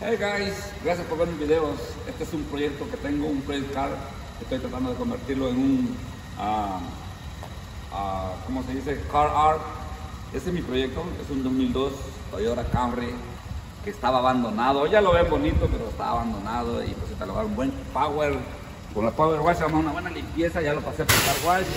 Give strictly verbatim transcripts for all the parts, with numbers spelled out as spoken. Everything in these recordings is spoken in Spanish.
Hey guys, gracias por ver mis videos. Este es un proyecto que tengo, un project car. Estoy tratando de convertirlo en un, uh, uh, ¿cómo se dice? Car art. Este es mi proyecto, es un dos mil dos Toyota Camry que estaba abandonado. Ya lo ven bonito, pero estaba abandonado y pues se le va un buen power. Con la power wash vamos a una buena limpieza, ya lo pasé por car wash.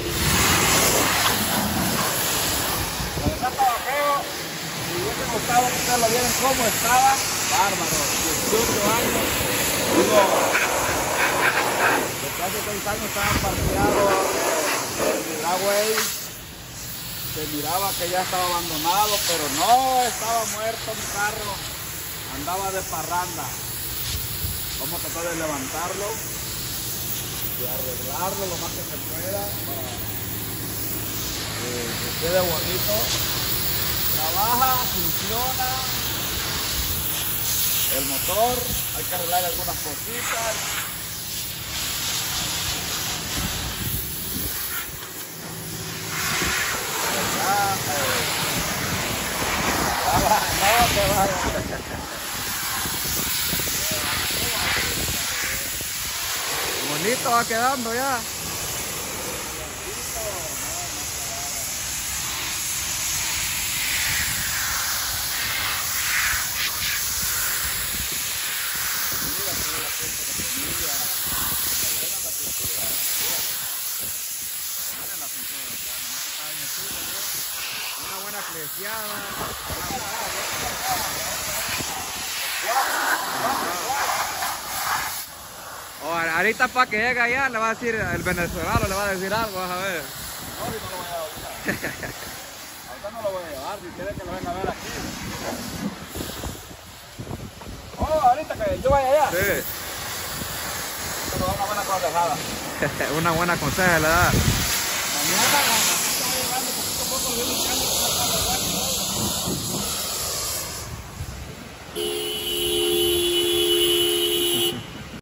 La verdad estaba feo. Si hubiese gustado que ustedes lo vieran cómo estaba, bárbaro. dieciocho años. Digo, desde hace seis años estaba parqueado en el driveway. Se miraba que ya estaba abandonado, pero no, estaba muerto mi carro. Andaba de parranda. Vamos a tratar de levantarlo y arreglarlo lo más que se pueda para que quede bonito. Trabaja, funciona. El motor, hay que arreglar algunas cositas. Ya, eh. No te vayas. Bonito va quedando ya. Una buena clesiada. Oh, ahorita para que llegue allá le va a decir, el venezolano le va a decir algo, vas a ver. No, ahorita no lo voy a llevar. Ahorita no lo voy a llevar, si quiere que lo venga a ver aquí. Oh, ahorita que yo vaya allá. Sí. Esto va a una buena consejada. Una buena conseja le da. Mañana, la masita va llevando poquito a poco, lo voy limpiando.